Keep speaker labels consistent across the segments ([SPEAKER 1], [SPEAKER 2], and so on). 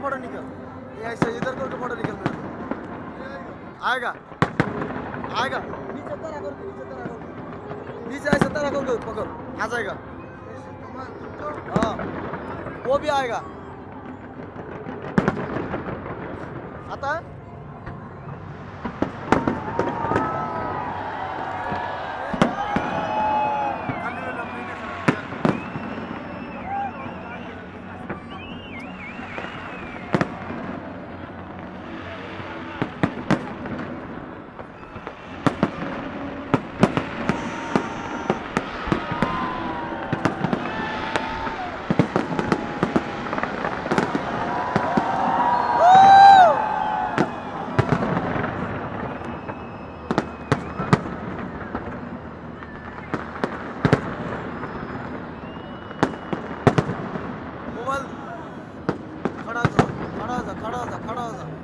[SPEAKER 1] Photo निकल, ये ऐसे इधर करके फोटो निकल मेरा। आएगा आएगा नीचे तरह करके नीचे ऐसे तरह करके पकड़ आ जाएगा। हाँ वो भी आएगा, आता है। खड़ा हो जा।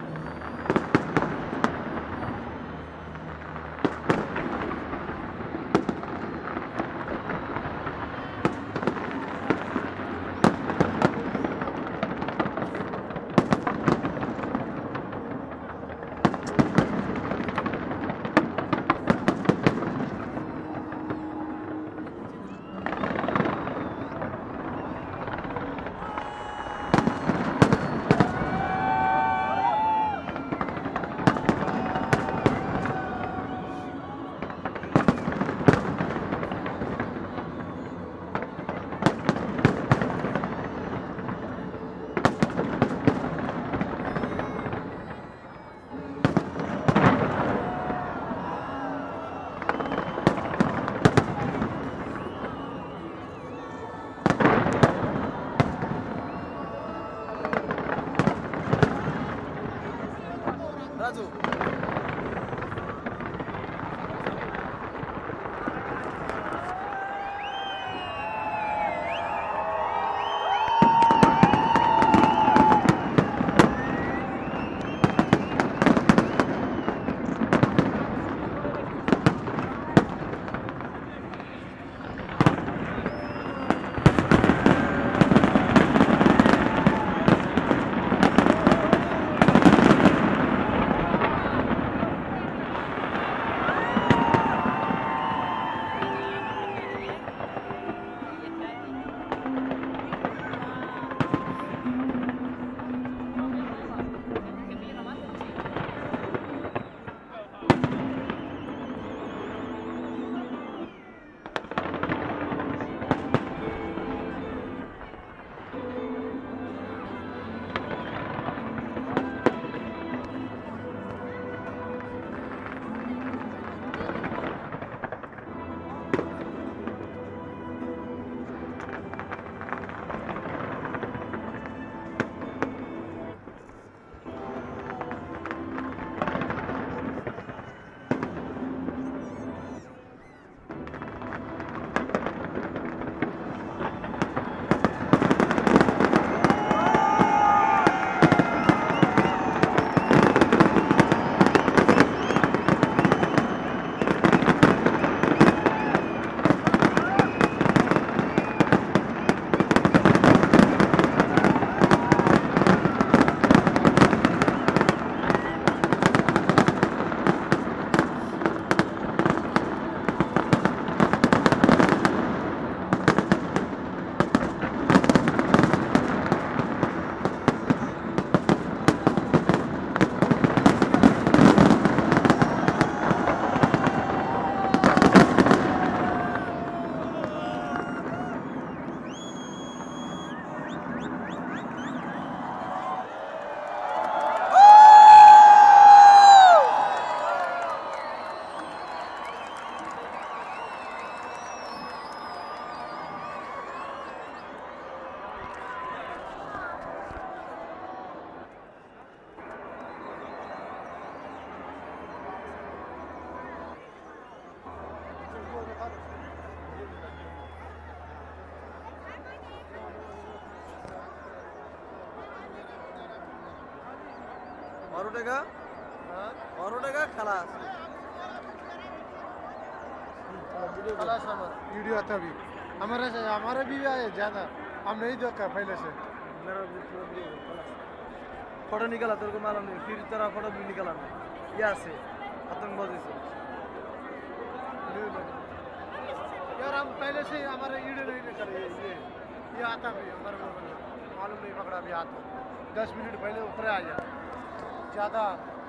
[SPEAKER 1] राजू और उठेगा खलास
[SPEAKER 2] खलास वीडियो आता भी हमारा भी आया ज़्यादा हम नहीं देखा पहले से।
[SPEAKER 1] मेरा फोटो निकाला तेरे को मालूम नहीं, फिर तेरा फोटो भी निकाला मैं यहाँ से आतंकवादी से।
[SPEAKER 2] यार हम पहले से हमारे वीडियो नहीं करे, ये आता भी हमारे को मालूम नहीं पकड़ा, अभी आता 10 मिनट पहले ऊपर आ गया ज़्यादा